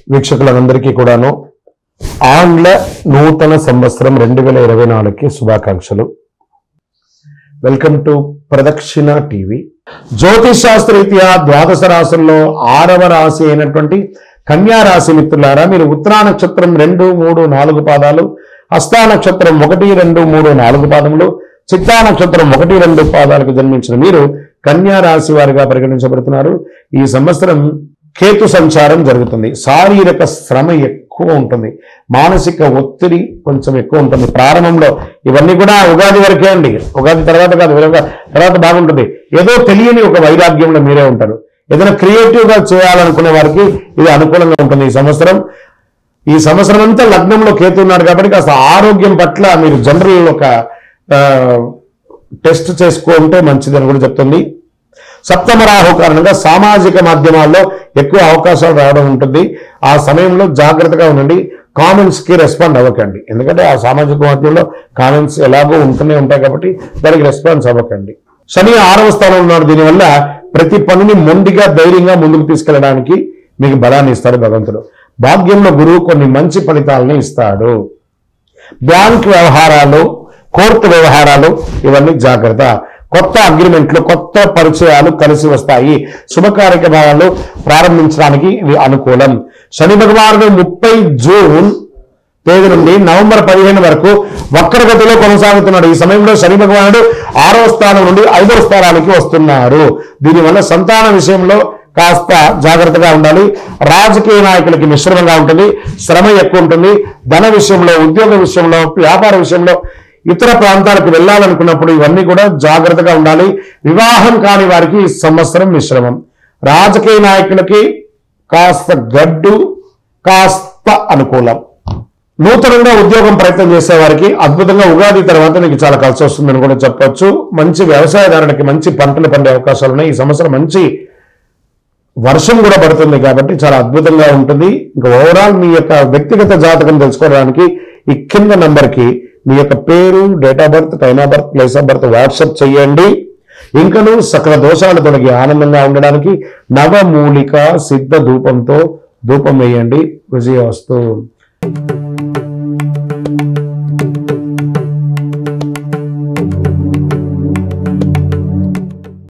వీక్షకులందరికీ కూడాను ఆంగ్ల నూతన సంవత్సరం 2024కి శుభాకాంక్షలు. Welcome to Pradakshina TV. జ్యోతిష్ శాస్త్రరీత్యా ద్వాదశ రాశుల్లో 6వ రాశి అయినటువంటి కన్యా రాశి మిత్రులారా, మీరు ఉత్తరా నక్షత్రం 2, 3, 4 పాదాలు, హస్తా నక్షత్రం 1, 2, 3, 4 పాదములు, చిత్తా నక్షత్రం 1, 2 పాదాలకు జన్మించిన మీరు కన్యా రాశి వారిగా పరిగణించబడుతున్నారు. ఈ సంవత్సరం కేతు సంచారం జరుగుతుంది. శారీరక శ్రమ ఎక్కువ ఉంటుంది, మానసిక ఒత్తిడి కొంచెం ఎక్కువ ఉంటుంది ప్రారంభంలో. ఇవన్నీ కూడా ఉగాది వరకే అండి, ఉగాది తర్వాత కాదు, తర్వాత బాగుంటుంది. ఏదో తెలియని ఒక వైరాగ్యంలో మీరే ఉంటారు. ఏదైనా క్రియేటివ్గా చేయాలనుకునే వారికి ఇది అనుకూలంగా ఉంటుంది. ఈ సంవత్సరం అంతా లగ్నంలో కేతు ఉన్నాడు కాబట్టి కాస్త ఆరోగ్యం పట్ల మీరు జనరల్ ఒక టెస్ట్ చేసుకుంటే మంచిదని కూడా చెప్తుంది. సప్తమ రాహు కారణంగా సామాజిక మాధ్యమాల్లో ఎక్కువ అవకాశాలు రావడం ఉంటుంది. ఆ సమయంలో జాగ్రత్తగా ఉండండి. కామెంట్స్కి రెస్పాండ్ అవ్వకండి, ఎందుకంటే ఆ సామాజిక మాధ్యమంలో కామెంట్స్ ఎలాగో ఉంటూనే ఉంటాయి కాబట్టి దానికి రెస్పాన్స్ అవ్వకండి. శని 6వ స్థానంలో ఉన్నాడు. దీనివల్ల ప్రతి పనిని మొండిగా ధైర్యంగా ముందుకు తీసుకెళ్ళడానికి మీకు బలాన్ని ఇస్తాడు భగవంతుడు. భాగ్యంలో గురువు కొన్ని మంచి ఫలితాలను ఇస్తాడు. బ్యాంక్ వ్యవహారాలు, కోర్టు వ్యవహారాలు ఇవన్నీ జాగ్రత్త. కొత్త అగ్రిమెంట్లు, కొత్త పరిచయాలు కలిసి వస్తాయి. శుభ కార్యక్రమాలు ప్రారంభించడానికి ఇవి అనుకూలం. శని భగవానుడు 30 జూన్ తేదీ నుండి నవంబర్ 15 వరకు వక్రగతిలో కొనసాగుతున్నాడు. ఈ సమయంలో శని భగవానుడు 6వ స్థానం నుండి 5వ స్థానానికి వస్తున్నారు. దీనివల్ల సంతాన విషయంలో కాస్త జాగ్రత్తగా ఉండాలి. రాజకీయ నాయకులకి మిశ్రమంగా ఉంటుంది, శ్రమ ఎక్కువ ఉంటుంది. ధన విషయంలో, ఉద్యోగ విషయంలో, వ్యాపార విషయంలో, ఇతర ప్రాంతాలకు వెళ్ళాలనుకున్నప్పుడు ఇవన్నీ కూడా జాగ్రత్తగా ఉండాలి. వివాహం కాని వారికి ఈ సంవత్సరం మిశ్రమం. రాజకీయ నాయకులకి కాస్త గడ్డు, కాస్త అనుకూలం. నూతనంగా ఉద్యోగం ప్రయత్నం చేసే వారికి అద్భుతంగా ఉగాది తర్వాత మీకు చాలా కలిసి వస్తుందని కూడా చెప్పొచ్చు. మంచి వ్యవసాయదారునికి మంచి పంటలు పండే అవకాశాలు ఉన్నాయి. ఈ సంవత్సరం మంచి వర్షం కూడా పడుతుంది కాబట్టి చాలా అద్భుతంగా ఉంటుంది. ఇంకా ఓవరాల్ మీ యొక్క వ్యక్తిగత జాతకం తెలుసుకోవడానికి ఈ కింద నంబర్కి మీ యొక్క పేరు, date of birth, time of birth, place of birth WhatsApp చేయండి. ఇంకను సకల దోషాలు తొలగి ఆనందంగా ఉండడానికి నవమూలిక సిద్ధ ధూపంతో ధూపం వేయండి. విజయవస్తు.